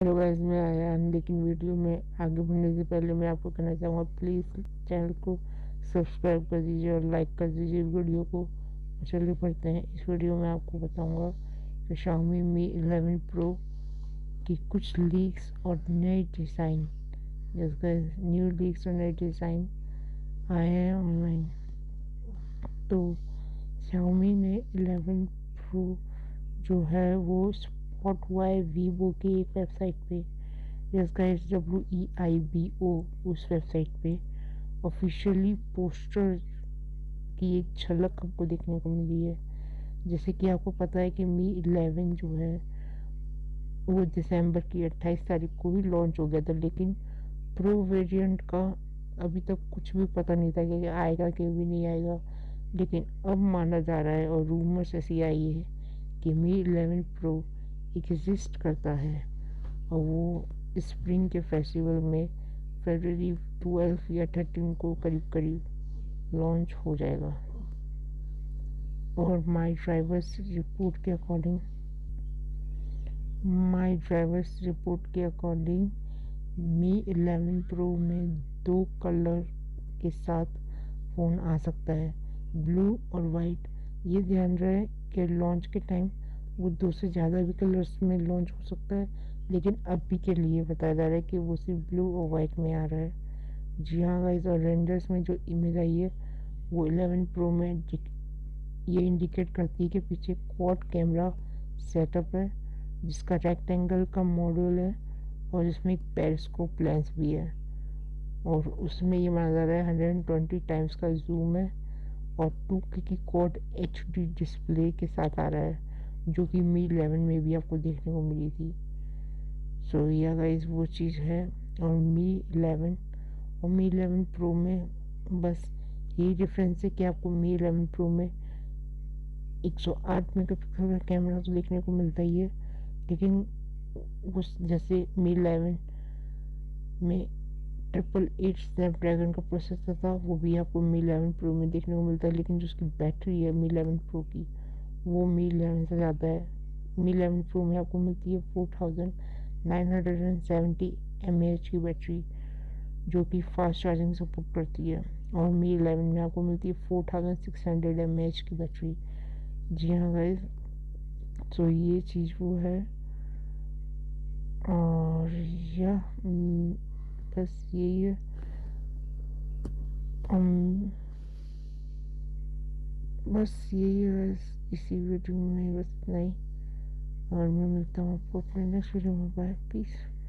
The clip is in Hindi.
हेलो गाइस, मैं आया लेकिन वीडियो में आगे बढ़ने से पहले मैं आपको कहना चाहूँगा, प्लीज़ चैनल को सब्सक्राइब कर दीजिए और लाइक कर दीजिए वीडियो को। चलिए पढ़ते हैं। इस वीडियो में आपको बताऊंगा कि Xiaomi Mi 11 Pro की कुछ लीक्स और नए डिज़ाइन, जिसका न्यू लीक्स और नए डिज़ाइन आए हैं ऑनलाइन। तो Xiaomi ने 11 Pro जो है वो स्पॉटवाई वीवो की एक वेबसाइट पे, जिसका WEIBO, उस वेबसाइट पे ऑफिशियली पोस्टर की एक झलक हमको देखने को मिली है। जैसे कि आपको पता है कि Mi 11 जो है वो दिसंबर की 28 तारीख को ही लॉन्च हो गया था, लेकिन प्रो वेरिएंट का अभी तक कुछ भी पता नहीं था कि आएगा कि भी नहीं आएगा। लेकिन अब माना जा रहा है और रूमर्स ऐसी आई है कि Mi 11 Pro एग्जिस्ट करता है और वो स्प्रिंग के फेस्टिवल में फरवरी 12 या 13 को करीब करीब लॉन्च हो जाएगा। और माई ड्राइवर्स रिपोर्ट के अकॉर्डिंग Mi 11 Pro में 2 कलर के साथ फ़ोन आ सकता है, ब्लू और वाइट। ये ध्यान रहे कि लॉन्च के टाइम वो 2 से ज़्यादा भी कलर्स में लॉन्च हो सकता है, लेकिन अभी के लिए बताया जा रहा है कि वो सिर्फ ब्लू और वाइट में आ रहा है। जी हाँ गाइस, और रेंडर्स में जो इमेज आई है वो 11 Pro में ये इंडिकेट करती है कि पीछे क्वाड कैमरा सेटअप है, जिसका रेक्टेंगल का मॉड्यूल है और इसमें एक पेरिस्कोप लेंस भी है। और उसमें ये माना जा रहा है 120 टाइम्स का जूम है और 2K की क्वाड HD डिस्प्ले के साथ आ रहा है, जो कि Mi 11 में भी आपको देखने को मिली थी। सो यह गाइस वो चीज़ है। और Mi 11 और Mi 11 Pro में बस यही डिफरेंस है कि आपको Mi 11 Pro में 108 मेगापिक्सल का कैमरा तो देखने को मिलता ही है, लेकिन उस जैसे Mi 11 में 888 स्नैपड्रैगन का प्रोसेसर था, वो भी आपको Mi 11 Pro में देखने को मिलता है। लेकिन जो उसकी बैटरी है Mi 11 Pro की, वो Mi 11 से ज़्यादा है। Mi 11 Pro में आपको मिलती है 4970 mAh की बैटरी, जो कि फास्ट चार्जिंग सपोर्ट करती है। और Mi 11 में आपको मिलती है 4600 mAh की बैटरी। जी हाँ गाइस, तो ये चीज़ वो है। और यह बस यही है। um, बस यही है। बस इसी वीडियो में बस इतना ही। और मैं मिलता हूँ आपको अपने नेक्स्ट वीडियो में। Bye, piece.